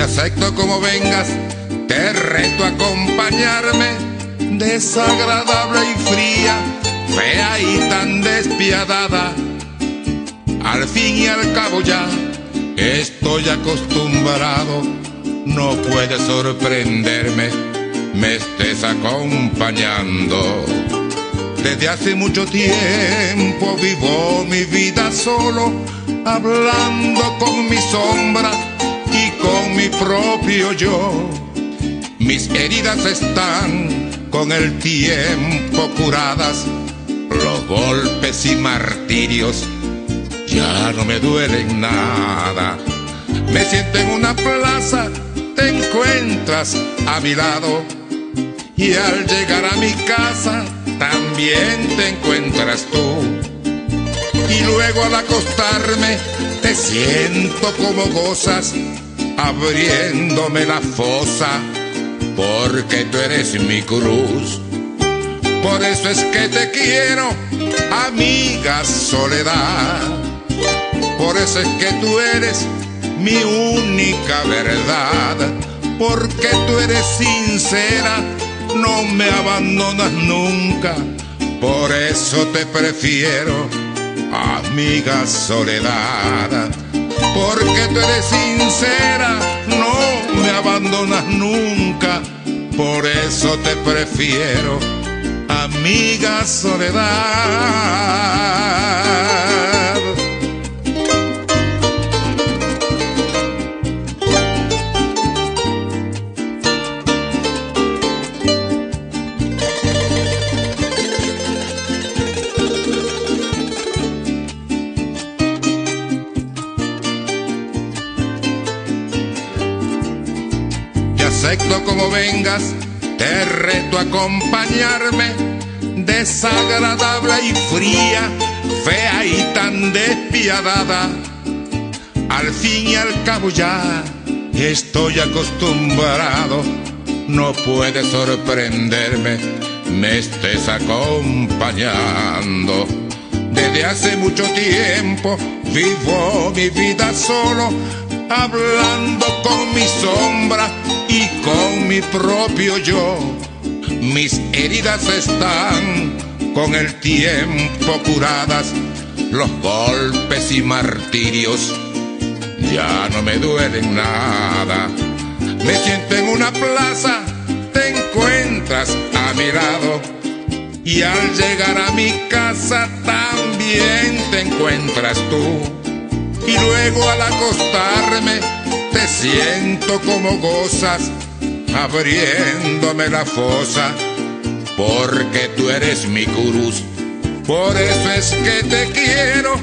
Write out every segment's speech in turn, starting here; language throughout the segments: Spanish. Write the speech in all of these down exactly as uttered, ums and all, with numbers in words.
acepto como vengas, te reto a acompañarme, desagradable y fría, fea y tan despiadada. Al fin y al cabo ya estoy acostumbrado, no puedes sorprenderme, me estés acompañando. Desde hace mucho tiempo vivo mi vida solo, hablando con mi sombra y con mi propio yo. Mis heridas están con el tiempo curadas, los golpes y martirios ya no me duelen nada. Me siento en una plaza, te encuentras a mi lado, y al llegar a mi casa también te encuentras tú. Y luego al acostarme te siento como gozas, abriéndome la fosa, porque tú eres mi cruz. Por eso es que te quiero, amiga Soledad. Por eso es que tú eres mi única verdad, porque tú eres sincera, no me abandonas nunca. Por eso te prefiero, amiga Soledad. Porque tú eres sincera, no me abandonas nunca. Por eso te prefiero, amiga Soledad. Acepto como vengas, te reto a acompañarme, desagradable y fría, fea y tan despiadada. Al fin y al cabo ya estoy acostumbrado, no puedes sorprenderme, me estés acompañando. Desde hace mucho tiempo vivo mi vida solo, hablando con mi sombra y con mi propio yo. Mis heridas están con el tiempo curadas, los golpes y martirios ya no me duelen nada. Me siento en una plaza, te encuentras a mi lado, y al llegar a mi casa también te encuentras tú. Y luego al acostarme te siento como gozas, abriéndome la fosa, porque tú eres mi cruz. Por eso es que te quiero,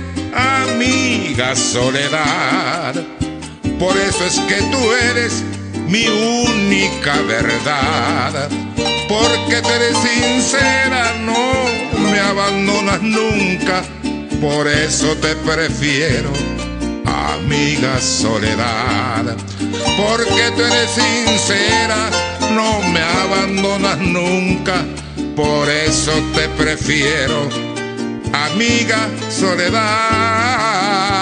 amiga Soledad. Por eso es que tú eres mi única verdad. Porque tú eres sincera, no me abandonas nunca. Por eso te prefiero, amiga Soledad. Porque tú eres sincera, no me abandonas nunca. Por eso te prefiero, amiga Soledad.